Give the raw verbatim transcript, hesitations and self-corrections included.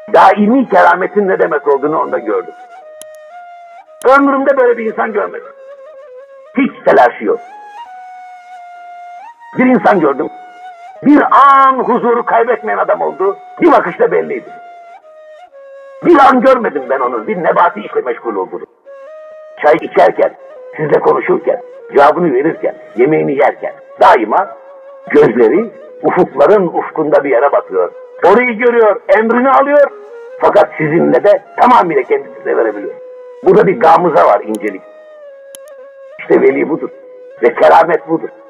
daimi kerametin ne demek olduğunu onda gördüm. Ömrümde böyle bir insan görmedim. Hiç telaşı yok. Bir insan gördüm. Bir an huzuru kaybetmeyen adam oldu. Bir bakışta belliydi. Bir an görmedim ben onu. Bir nebati işle meşgul olduğunu. Çay içerken, sizle konuşurken, cevabını verirken, yemeğini yerken daima gözleri ufukların ufkunda bir yere bakıyor. Orayı görüyor, emrini alıyor. Fakat sizinle de tamamıyla kendisine verebiliyor. Burada bir gamıza var, incelik. İşte veli budur ve keramet budur.